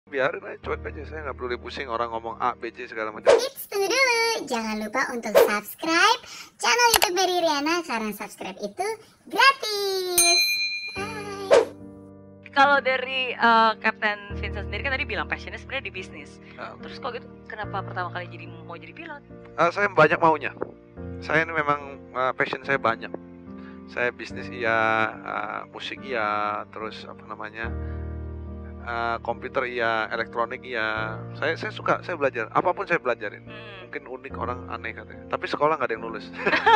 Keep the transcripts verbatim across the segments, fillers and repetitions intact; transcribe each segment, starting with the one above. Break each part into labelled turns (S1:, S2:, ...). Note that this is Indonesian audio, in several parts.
S1: Biarin aja, cuek aja, saya nggak perlu pusing orang ngomong A, B, C segala macam.
S2: Eits, tunggu dulu. Jangan lupa untuk subscribe channel YouTube Berry Riana karena subscribe itu gratis. Hai.
S3: Kalau dari uh, Kapten Vincent sendiri kan tadi bilang passionnya sebenarnya di bisnis.
S1: Uh,
S3: Terus kok gitu kenapa pertama kali jadi mau jadi pilot?
S1: uh, saya banyak maunya. Saya ini memang uh, passion saya banyak. Saya bisnis iya, uh, musik iya, terus apa namanya, uh, komputer iya, elektronik iya. Saya saya suka, saya belajar. Apapun saya belajarin.
S3: Hmm.
S1: Mungkin unik, orang aneh katanya. Tapi sekolah nggak ada yang lulus.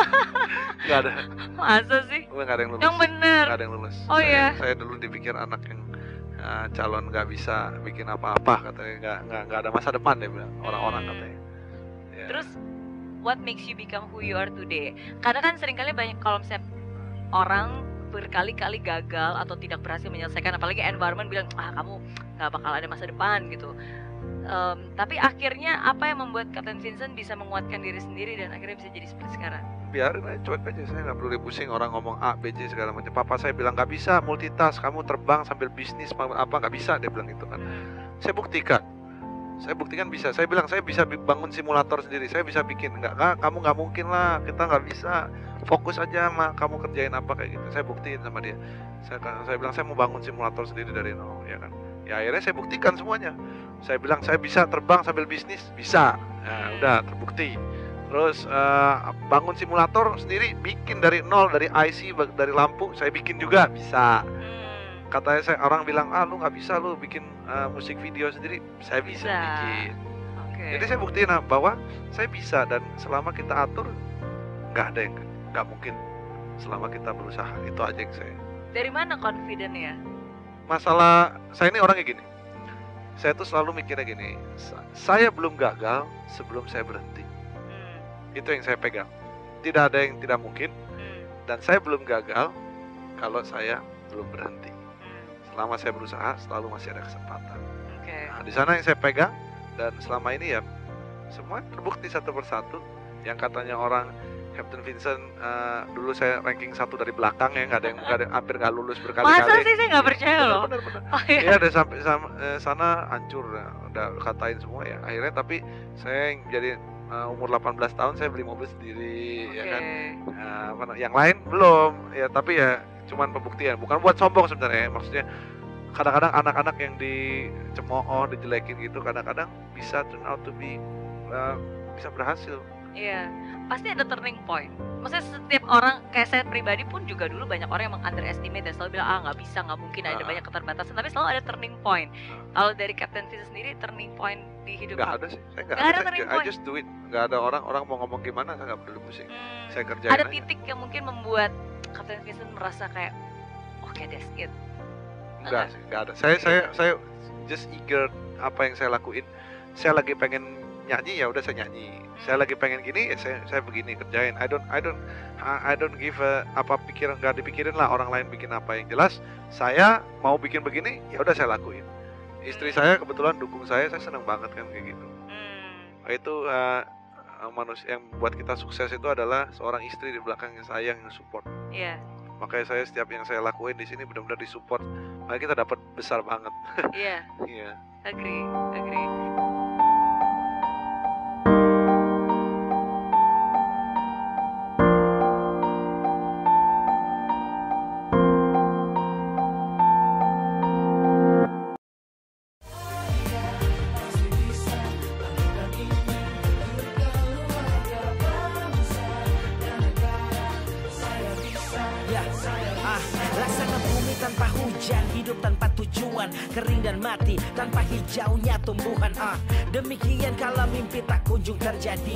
S1: Nggak ada.
S3: Masa sih?
S1: Nggak ada yang lulus.
S3: Yang bener.
S1: Nggak ada yang lulus.
S3: Oh
S1: saya,
S3: iya.
S1: Saya dulu dipikir anak yang uh, calon nggak bisa bikin apa-apa katanya. Nggak nggak nggak ada masa depan dia bilang. Orang-orang
S3: Hmm.
S1: katanya. Ya.
S3: Terus what makes you become who you are today? Karena kan seringkali banyak kalau misalnya orang berkali-kali gagal atau tidak berhasil menyelesaikan, apalagi environment bilang ah kamu nggak bakal ada masa depan gitu. Um, tapi akhirnya apa yang membuat Kapten Vincent bisa menguatkan diri sendiri dan akhirnya bisa jadi seperti sekarang?
S1: Biarin aja, cuek aja, saya nggak perlu pusing orang ngomong A, B, C segala macam. Papa saya bilang nggak bisa multitask, kamu terbang sambil bisnis apa nggak bisa, dia bilang itu kan.
S3: Hmm.
S1: Saya buktikan, saya buktikan bisa. Saya bilang saya bisa bangun simulator sendiri, saya bisa bikin. Nggak, nggak kamu nggak mungkin lah, kita nggak bisa. Fokus aja mah, kamu kerjain apa kayak gitu. Saya buktiin sama dia. Saya saya bilang saya mau bangun simulator sendiri dari nol, ya kan. Ya akhirnya saya buktikan semuanya. Saya bilang saya bisa terbang sambil bisnis, bisa. Nah, udah terbukti. Terus uh, bangun simulator sendiri, bikin dari nol, dari I C, dari lampu, saya bikin juga bisa.
S3: Hmm.
S1: Katanya saya orang bilang ah lu nggak bisa lu bikin uh, musik video sendiri, saya bisa,
S3: Bisa.
S1: bikin.
S3: Okay.
S1: Jadi saya buktiin ah, bahwa saya bisa, dan selama kita atur nggak ada yang nggak mungkin. Selama kita berusaha, itu aja yang saya.
S3: Dari mana confident-nya?
S1: Masalah saya ini orangnya gini. Saya tuh selalu mikirnya gini, saya belum gagal sebelum saya berhenti.
S3: Hmm.
S1: Itu yang saya pegang. Tidak ada yang tidak mungkin,
S3: Hmm.
S1: dan saya belum gagal kalau saya belum berhenti.
S3: Hmm.
S1: Selama saya berusaha, selalu masih ada kesempatan.
S3: Oke.
S1: Nah, di sana yang saya pegang, dan selama ini ya semua terbukti satu persatu. Yang katanya orang Kapten Vincent uh, dulu saya ranking satu dari belakang ya, nggak ada yang nggak ada, hampir nggak lulus berkali-kali.
S3: Masa sih, saya nggak percaya loh.
S1: Bener, bener.
S3: Oh, iya.
S1: Iya, ada sampai sama, eh, sana hancur, ya. Udah katain semua ya. Akhirnya tapi saya yang jadi uh, umur delapan belas tahun saya beli mobil sendiri,
S3: Oke.
S1: ya kan. Nah, apa, yang lain belum, ya tapi ya cuman pembuktian, bukan buat sombong sebenarnya. Maksudnya kadang-kadang anak-anak yang dicemooh, dijelekin gitu, kadang-kadang bisa turn out to be uh, bisa berhasil.
S3: Iya, pasti ada turning point. Maksudnya setiap orang, kayak saya pribadi pun juga dulu banyak orang yang meng-underestimate dan selalu bilang ah nggak bisa, nggak mungkin, ada
S1: Ah.
S3: banyak keterbatasan. Tapi selalu ada turning point. Kalau dari Kapten Vincent sendiri, turning point di hidup
S1: Nggak
S3: kamu?
S1: ada sih, saya nggak
S3: Nggak ada
S1: ada.
S3: turning
S1: I
S3: point.
S1: just do it. Nggak ada orang orang mau ngomong gimana, saya nggak peduli pusing.
S3: Hmm,
S1: Saya kerjain
S3: ada
S1: aja.
S3: titik yang mungkin membuat Kapten Vincent merasa kayak oke, that's it.
S1: Enggak sih, enggak ada. Saya saya saya just eager apa yang saya lakuin. Saya lagi pengen nyanyi, ya udah saya nyanyi. Saya lagi pengen gini, ya saya saya begini kerjain. I don't I don't I don't give a, apa pikiran, nggak dipikirin lah orang lain bikin apa. Yang jelas saya mau bikin begini, ya udah saya lakuin. Istri saya kebetulan dukung saya, saya senang banget kan kayak gitu.
S3: Hmm.
S1: Itu uh, manusia yang buat kita sukses itu adalah seorang istri di belakangnya sayang, yang support.
S3: Iya,
S1: Makanya saya setiap yang saya lakuin di sini benar-benar disupport. Makanya kita dapat besar banget.
S3: iya,
S1: Iya.
S3: agree, agree.
S4: Ya, ah, laksana bumi tanpa hujan, hidup tanpa tujuan, kering dan mati tanpa hijaunya tumbuhan. Ah, demikian kalau mimpi tak kunjung terjadi.